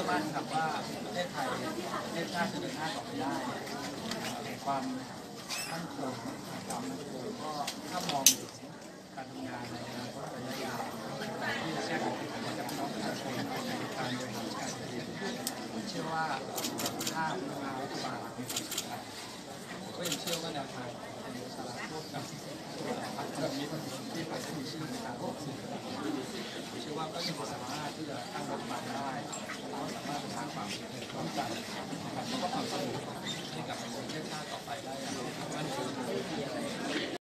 อมั่นครับว่าประเทศไทยประเทศชาติจะเดินหน้าต่อไปได้ความมั่นคงความมั่นคงก็ถ้ามองถึงการทำงานในอนาคตระยะยาวที่จะแก้ไขปัญหากับพี่น้องประชาชนในการบริหารการแผ่นดินผมเชื่อว่าถ้าพนักงานรัฐบาลมีความสำคัญก็ยังเชื่อว่าแนวทางของนายกสาระร่วมกับพรรคแบบนี้ที่พรรคที่มีชื่อในการร่วมสื่อผมเชื่อว่าก็ยังสามารถที่จะตั้งรัฐบาลได้แล้วก็สามารถสร้างความมั่นใจและก็ความสงบ